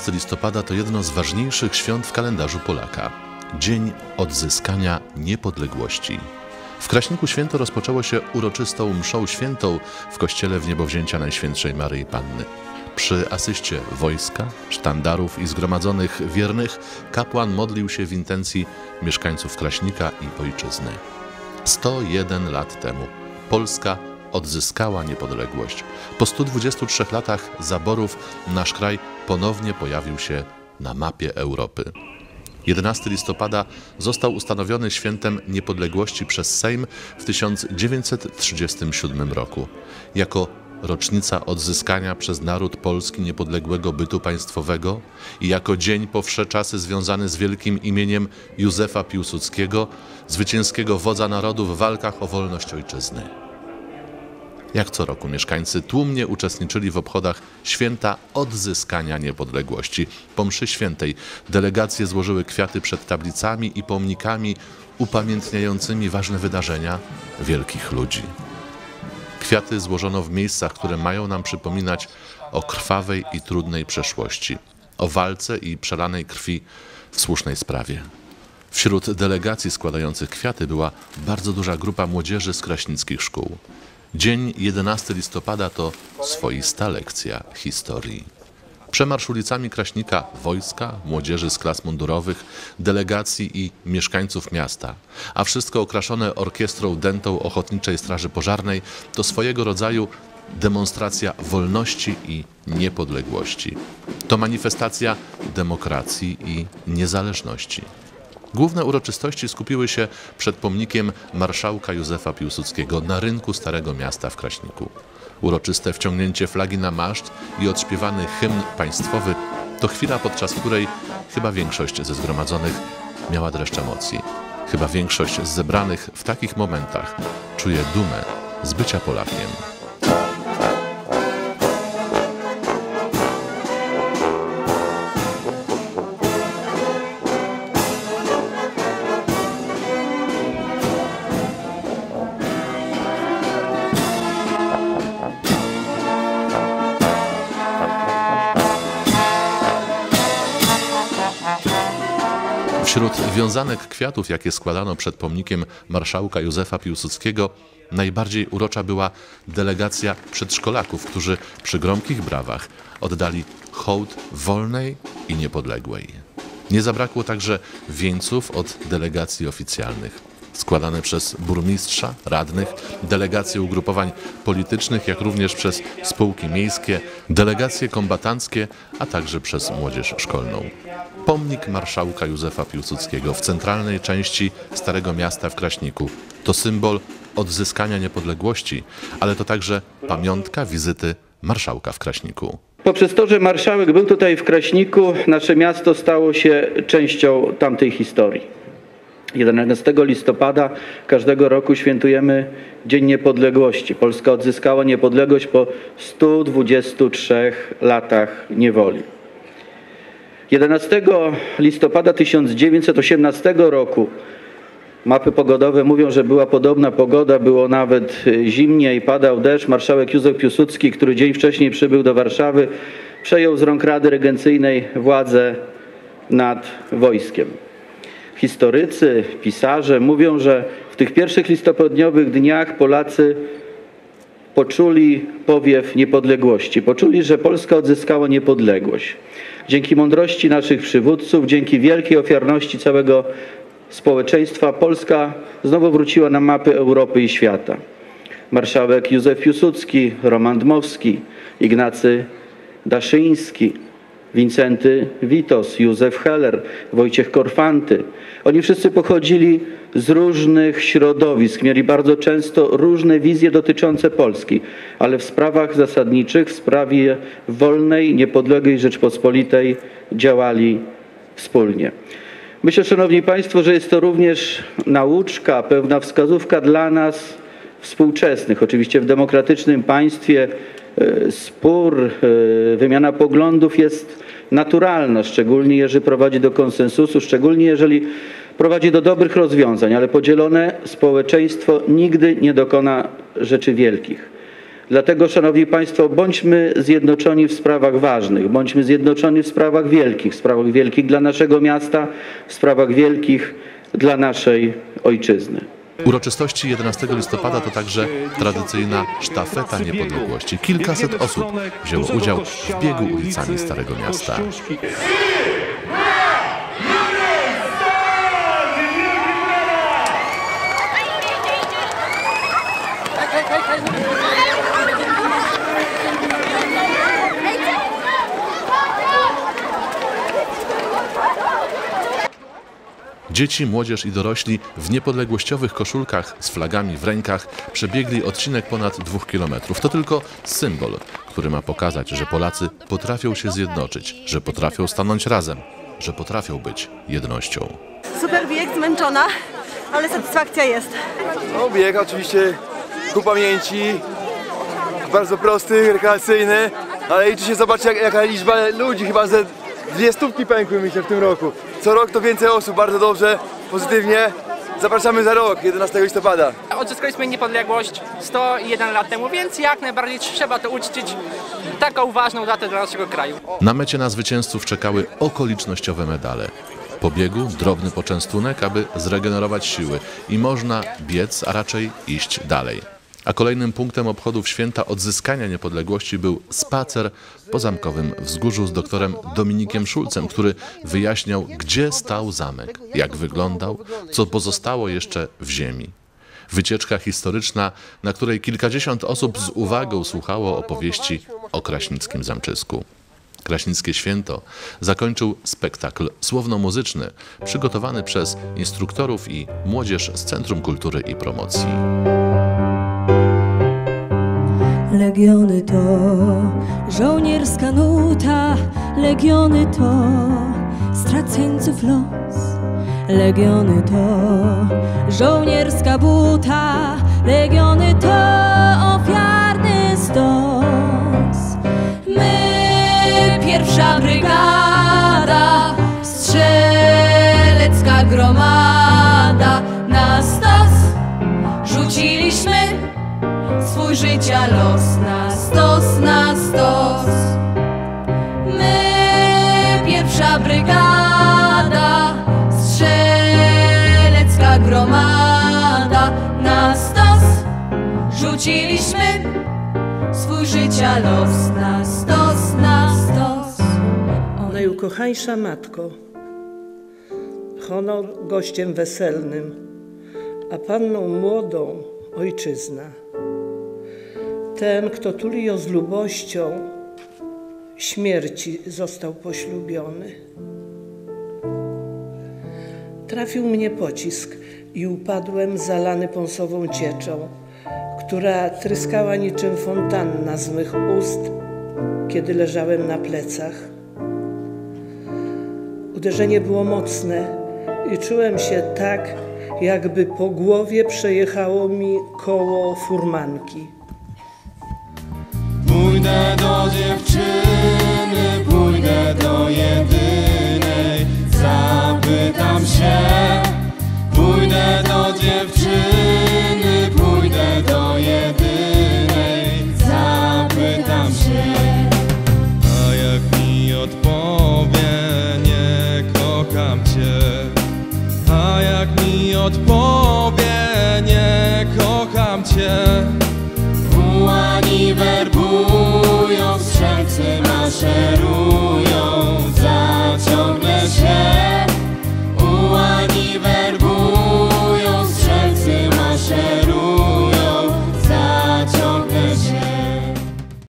11 listopada to jedno z ważniejszych świąt w kalendarzu Polaka. Dzień Odzyskania Niepodległości. W Kraśniku święto rozpoczęło się uroczystą mszą świętą w kościele Wniebowzięcia Najświętszej Maryi Panny. Przy asyście wojska, sztandarów i zgromadzonych wiernych kapłan modlił się w intencji mieszkańców Kraśnika i ojczyzny. 101 lat temu Polska odzyskała niepodległość. Po 123 latach zaborów nasz kraj ponownie pojawił się na mapie Europy. 11 listopada został ustanowiony świętem niepodległości przez Sejm w 1937 roku. Jako rocznica odzyskania przez naród polski niepodległego bytu państwowego i jako dzień po wsze czasy związany z wielkim imieniem Józefa Piłsudskiego, zwycięskiego wodza narodu w walkach o wolność ojczyzny. Jak co roku mieszkańcy tłumnie uczestniczyli w obchodach święta odzyskania niepodległości. Po mszy świętej delegacje złożyły kwiaty przed tablicami i pomnikami upamiętniającymi ważne wydarzenia wielkich ludzi. Kwiaty złożono w miejscach, które mają nam przypominać o krwawej i trudnej przeszłości, o walce i przelanej krwi w słusznej sprawie. Wśród delegacji składających kwiaty była bardzo duża grupa młodzieży z kraśnickich szkół. Dzień 11 listopada to swoista lekcja historii. Przemarsz ulicami Kraśnika wojska, młodzieży z klas mundurowych, delegacji i mieszkańców miasta, a wszystko okraszone orkiestrą dętą Ochotniczej Straży Pożarnej to swojego rodzaju demonstracja wolności i niepodległości. To manifestacja demokracji i niezależności. Główne uroczystości skupiły się przed pomnikiem marszałka Józefa Piłsudskiego na rynku Starego Miasta w Kraśniku. Uroczyste wciągnięcie flagi na maszt i odśpiewany hymn państwowy to chwila, podczas której chyba większość ze zgromadzonych miała dreszcz emocji. Chyba większość z zebranych w takich momentach czuje dumę z bycia Polakiem. Wśród wiązanek kwiatów, jakie składano przed pomnikiem marszałka Józefa Piłsudskiego, najbardziej urocza była delegacja przedszkolaków, którzy przy gromkich brawach oddali hołd wolnej i niepodległej. Nie zabrakło także wieńców od delegacji oficjalnych. Składane przez burmistrza, radnych, delegacje ugrupowań politycznych, jak również przez spółki miejskie, delegacje kombatanckie, a także przez młodzież szkolną. Pomnik marszałka Józefa Piłsudskiego w centralnej części Starego Miasta w Kraśniku to symbol odzyskania niepodległości, ale to także pamiątka wizyty marszałka w Kraśniku. Poprzez to, że marszałek był tutaj w Kraśniku, nasze miasto stało się częścią tamtej historii. 11 listopada każdego roku świętujemy Dzień Niepodległości. Polska odzyskała niepodległość po 123 latach niewoli. 11 listopada 1918 roku mapy pogodowe mówią, że była podobna pogoda, było nawet zimniej, padał deszcz. Marszałek Józef Piłsudski, który dzień wcześniej przybył do Warszawy, przejął z rąk Rady Regencyjnej władzę nad wojskiem. Historycy, pisarze mówią, że w tych pierwszych listopadniowych dniach Polacy poczuli powiew niepodległości. Poczuli, że Polska odzyskała niepodległość. Dzięki mądrości naszych przywódców, dzięki wielkiej ofiarności całego społeczeństwa Polska znowu wróciła na mapy Europy i świata. Marszałek Józef Piłsudski, Roman Dmowski, Ignacy Daszyński, Wincenty Witos, Józef Heller, Wojciech Korfanty. Oni wszyscy pochodzili z różnych środowisk, mieli bardzo często różne wizje dotyczące Polski, ale w sprawach zasadniczych, w sprawie wolnej, niepodległej Rzeczpospolitej działali wspólnie. Myślę, szanowni państwo, że jest to również nauczka, pewna wskazówka dla nas współczesnych. Oczywiście w demokratycznym państwie spór, wymiana poglądów jest naturalna, szczególnie jeżeli prowadzi do konsensusu, szczególnie jeżeli prowadzi do dobrych rozwiązań, ale podzielone społeczeństwo nigdy nie dokona rzeczy wielkich. Dlatego, szanowni państwo, bądźmy zjednoczeni w sprawach ważnych, bądźmy zjednoczeni w sprawach wielkich dla naszego miasta, w sprawach wielkich dla naszej ojczyzny. Uroczystości 11 listopada to także tradycyjna sztafeta niepodległości. Kilkaset osób wzięło udział w biegu ulicami Starego Miasta. Dzieci, młodzież i dorośli w niepodległościowych koszulkach z flagami w rękach przebiegli odcinek ponad 2 kilometrów. To tylko symbol, który ma pokazać, że Polacy potrafią się zjednoczyć, że potrafią stanąć razem, że potrafią być jednością. Super bieg, zmęczona, ale satysfakcja jest. No, bieg oczywiście ku pamięci, bardzo prosty, rekreacyjny, ale liczy się, zobaczcie jaka liczba ludzi, chyba ze 200 pękły mi się w tym roku. Co rok to więcej osób, bardzo dobrze, pozytywnie. Zapraszamy za rok, 11 listopada. Odzyskaliśmy niepodległość 101 lat temu, więc jak najbardziej trzeba to uczcić, taką ważną datę dla naszego kraju. Na mecie na zwycięzców czekały okolicznościowe medale. Po biegu drobny poczęstunek, aby zregenerować siły i można biec, a raczej iść dalej. A kolejnym punktem obchodów święta odzyskania niepodległości był spacer po Zamkowym Wzgórzu z doktorem Dominikiem Szulcem, który wyjaśniał, gdzie stał zamek, jak wyglądał, co pozostało jeszcze w ziemi. Wycieczka historyczna, na której kilkadziesiąt osób z uwagą słuchało opowieści o kraśnickim zamczysku. Kraśnickie święto zakończył spektakl słowno-muzyczny przygotowany przez instruktorów i młodzież z Centrum Kultury i Promocji. Legiony to żołnierska nuta, legiony to straceńców los. Legiony to żołnierska buta, legiony to ofiarny stos. My, pierwsza brygada, strzelecka gromada, na stos rzuciliśmy swój życia los, na stos, na stos. My, pierwsza brygada, strzelecka gromada, na stos rzuciliśmy swój życia los, na stos, na stos. Najukochańsza matko, honor gościem weselnym, a panną młodą ojczyzna. Ten, kto tuli ją z lubością, śmierci został poślubiony. Trafił mnie pocisk i upadłem zalany pąsową cieczą, która tryskała niczym fontanna z mych ust, kiedy leżałem na plecach. Uderzenie było mocne i czułem się tak, jakby po głowie przejechało mi koło furmanki. Pójdę do dziewczyny, pójdę do jedynej, zapytam się. Pójdę do dziewczyny,